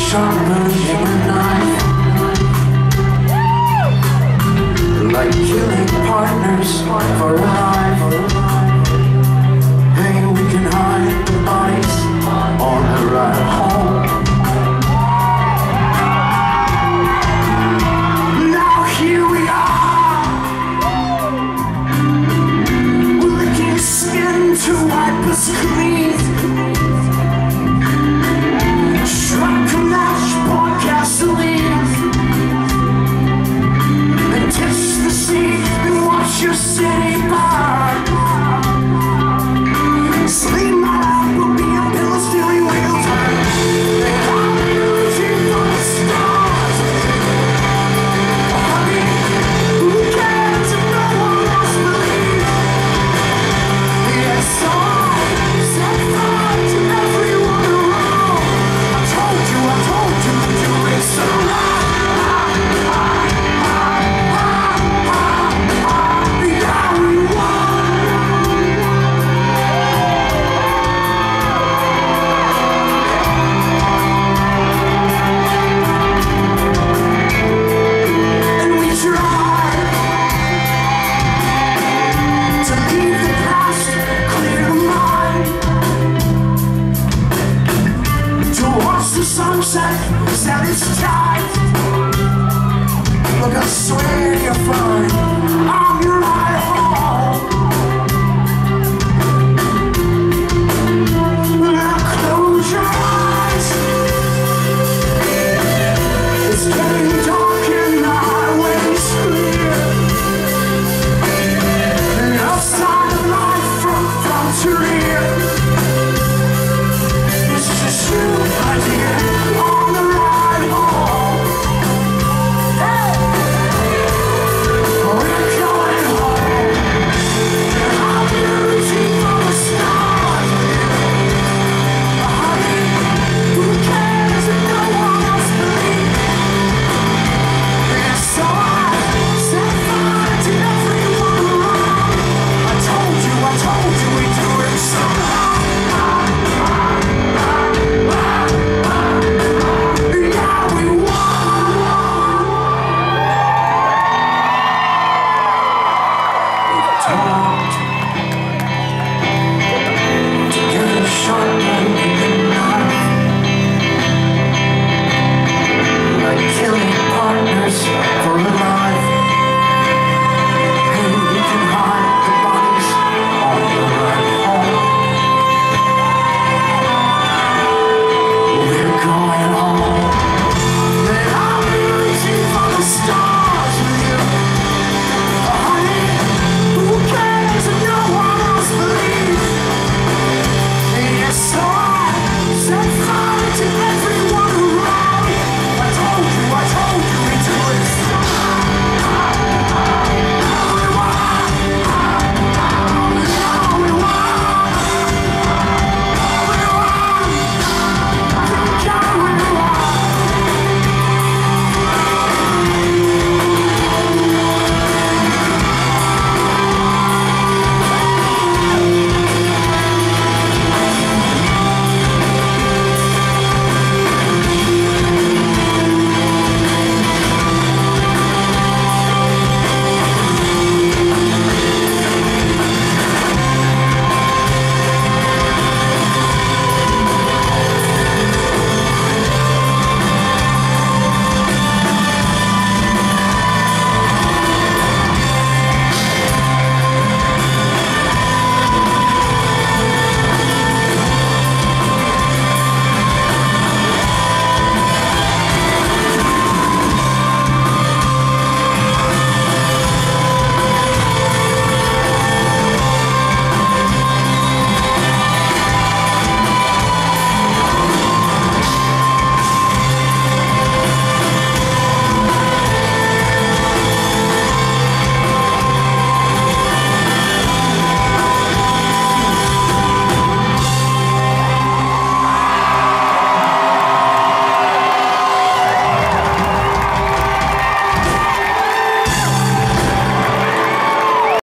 sharper than a knife, like killing partners for a life. Hey, we can hide the bodies on the ride home. Now here we are, we're licking skin to wipe us clean. Strike a match, pour gasoline, and test the sea and watch your city burn. Sleep my life will be a bill of stealing wheels, and I'll be reaching for the stars. I mean, who cares if no one else believes? Yes, so I set fire to everyone around. I told you to do it so loud. The sunset, said it's time. Look, I swear you're fine.